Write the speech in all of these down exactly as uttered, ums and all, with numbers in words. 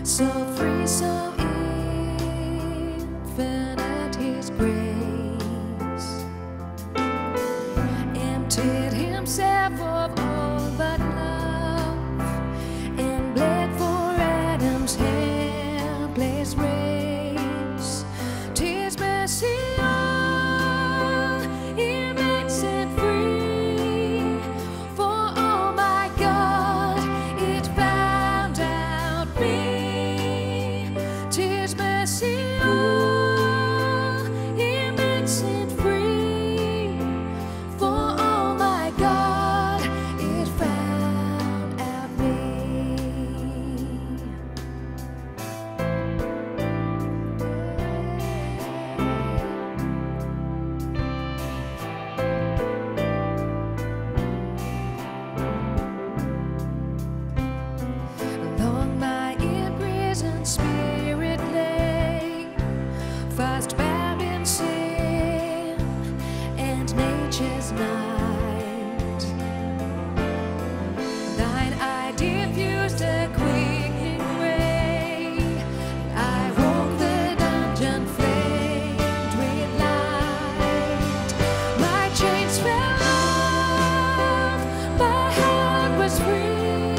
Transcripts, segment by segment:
So free, so infinite His grace, emptied Himself of all but love, and bled for Adam's helpless race. 'Tis mercy, all He makes set free. For oh my God, it found out me. 'Tis mercy, all He makes it free. For oh my God, it found out me. Long my imprisoned spirit lay, fast bound in sin and nature's night. Thine eye diffused a quickening ray. I walked the dungeon flamed with light. My chains fell off, my heart was free.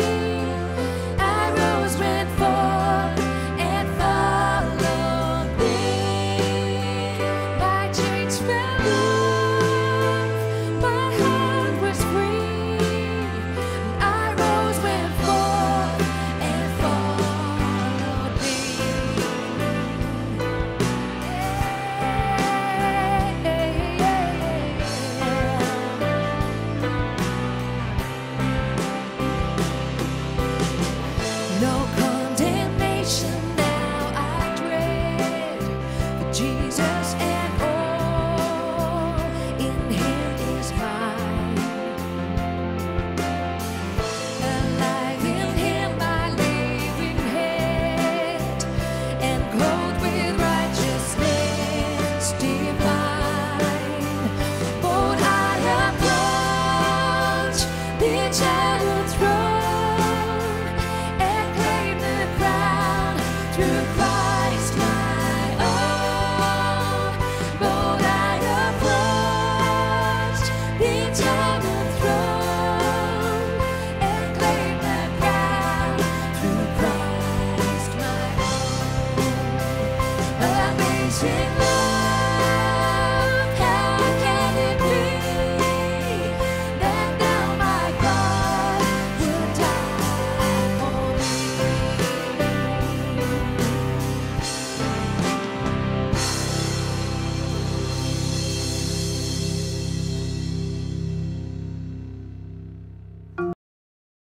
I rose, went forth, and followed Thee. My chains fell off, my heart was free. I rose, went forth, and followed Thee. No condemnation now I dread, for Jesus and all in Him is mine. Alive in Him my living head, and clothed with righteousness divine. Bold I approach the enchanted throne, and claim the crown through Christ my own. Bold I approach the enchanted throne, and claim the crown through Christ my own. Amazing